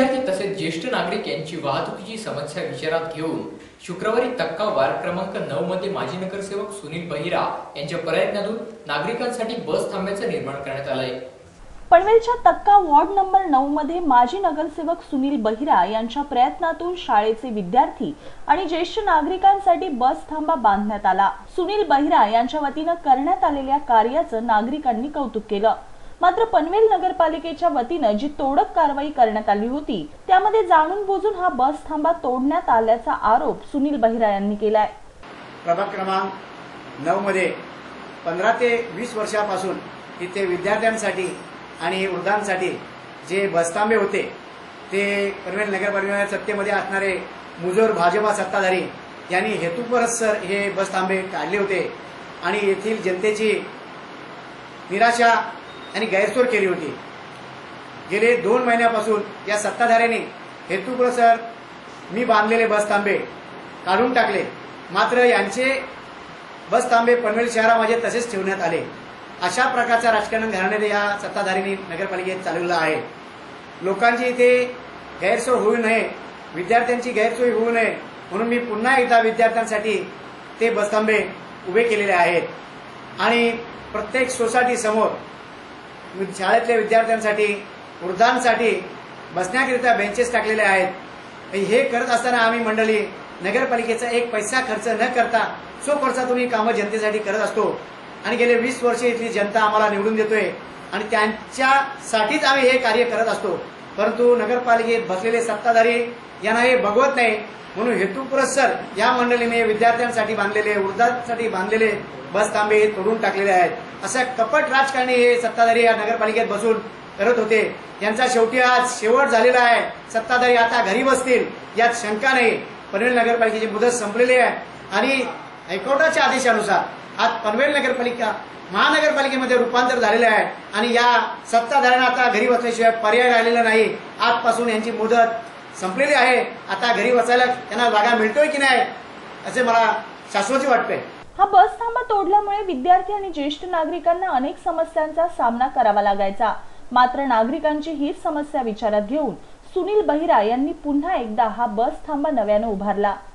विद्यार्थी तसेच ज्येष्ठ नागरिक यांची वाहतुकीची समस्या विचारात घेऊन शुक्रवारी तक्का वार्ड क्रमांक 9 मध्ये माजी नगरसेवक सुनील बहिरा यांच्या प्रयत्नातून नागरिकांसाठी बस थांब्याचं निर्माण करण्यात आलंय। पनवेलच्या तक्का वॉर्ड नंबर 9 मध्ये माजी नगरसेवक सुनील बहिरा यांच्या प्रयत्नातून शाळेचे विद्यार्थी आणि ज्येष्ठ नागरिकांसाठी बस थांबा बांधण्यात आला। सुनील बहिरा यांच्या वतीने करण्यात आलेल्या कार्याचं नागरिकांनी कौतुक केलं। मात्र पनवेल नगरपालिकेच्या वतीने जी तोडक कारवाई करण्यात आली होती त्यामध्ये जाणून बुजून हा बस थांबा तोडण्यात आल्याचा आरोप सुनील बहिरा यांनी केलाय। प्रभाग क्रमांक 9 मध्ये 15 ते 20 वर्षापासून इथे विद्यार्थ्यांसाठी आणि वृद्धांसाठी जे बसथांबे होते ते पनवेल नगरपालिका सत्तेमध्ये असणारे मुजोर भाजपा सत्ताधारी यांनी हेतुपुरस्सर हे बसथांबे काढले होते आणि येथील जनतेची निराशा आणि गैरसोय केली होती। गेले 2 महिन्यापासून या सत्ताधाऱ्यांनी हेतुपुरस्सर मी बांधलेले बसथांबे काढून टाकले, मात्र यांचे बसथांबे पनवेल शहरामध्ये तसेच ठेवण्यात आले। अशा प्रकारचा राजकारण घराण्याने या सत्ताधाऱ्यांनी नगरपालिकेत चालवलं आहे। लोकांची इथे गैरसोय होऊ नये, विद्यार्थ्यांची गैरसोय होऊ नये म्हणून मी पुन्हा एकदा विद्यार्थ्यांसाठी ते बसथांबे उभे केलेले आहेत आणि प्रत्येक सोसायटी समोर शाळेतल्या विद्यार्थ्यांसाठी वृद्धांसाठी बसण्याकरिता बेंचेस टाकलेले आहेत। हे करत असताना आम्ही मंडळी नगरपालिकेचा 1 पैसा खर्च न करता स्वखर्चातून ही कामं जनतेसाठी करत असतो आणि गेले 20 वर्षे इथली जनता आम्हाला निवडून देतोय आणि त्यांच्यासाठीच आम्ही हे कार्य करत असतो। परंतु नगरपालिकेत बसलेले सत्ताधारी यांना हे बघवत नाही म्हणून हेतुपुरस्सर या मंडळीने विद्यार्थ्यांसाठी बांधलेले वृद्धांसाठी बांधलेले बसथांबे हे तोडून टाकलेले आहेत। असं कपट राजकारणी हे सत्ताधारी या नगरपालिकेत बसून करत होते। यांचा शेवटी आज शेवट झालेला आहे। सत्ताधारी आता घरी बसतील यात शंका नाही। पनवेल नगरपालिकेची मुदत संपलेली आहे आणि हायकोर्टाच्या आदेशानुसार आज पनवेल नगरपालिका महानगरपालिकेमध्ये रूपांतर झालेले आहे आणि या सत्ताधाऱ्यांना आता घरी बसल्याशिवाय पर्याय राहिलेला नाही। आजपासून यांची मुदत संपलेली आहे। आता घरी बसायला त्यांना जागा मिळतोय की नाही असे मला शाश्वती वाटते। हा बस थांबा तोडल्यामुळे विद्यार्थी आणि ज्येष्ठ नागरिकांना अनेक समस्यांचा सामना करावा लागायचा। मात्र नागरिकांची हीच समस्या विचारात घेऊन सुनील बहिरा यांनी पुन्हा एकदा हा बस थांबा नव्याने उभारला।